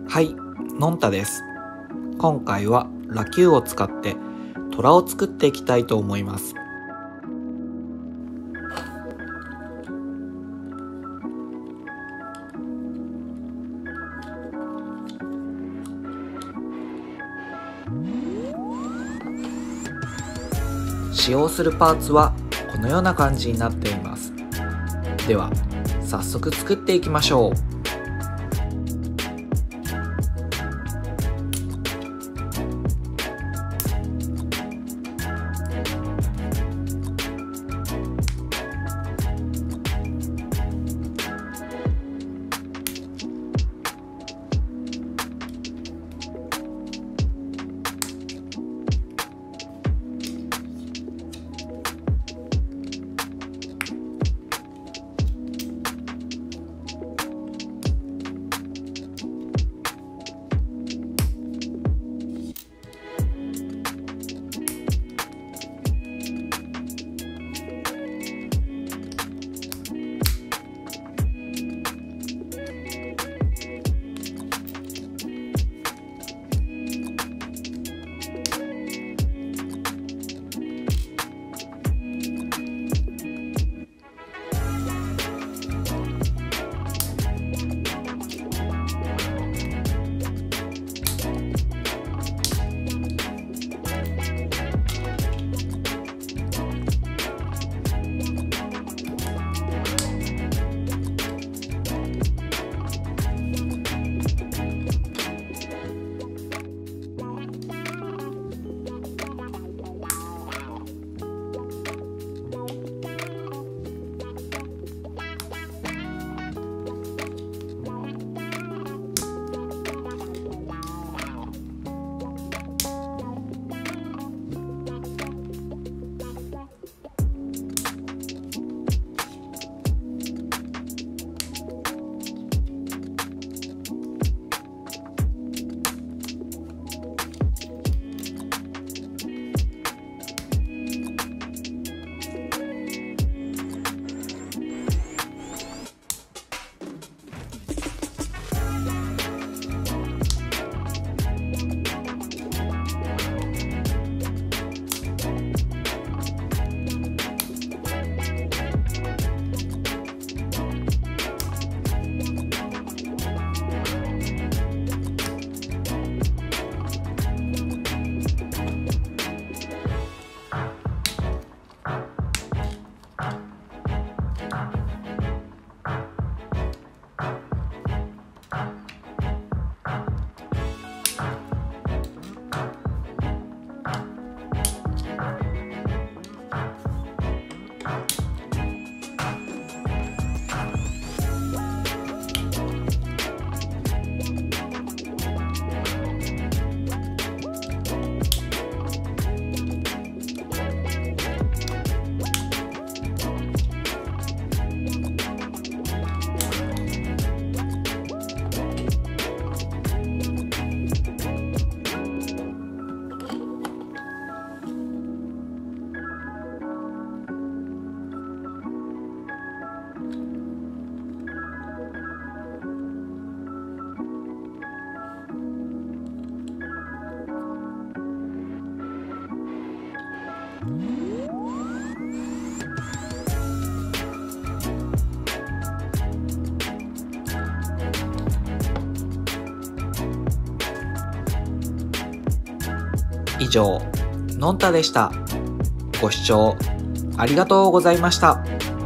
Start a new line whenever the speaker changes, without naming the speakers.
はい、のんたです。今回はラキューを使って虎を作っていきたいと思います。使用するパーツはこのような感じになっています。では早速作っていきましょう。以上、のんたでした。ご視聴ありがとうございました。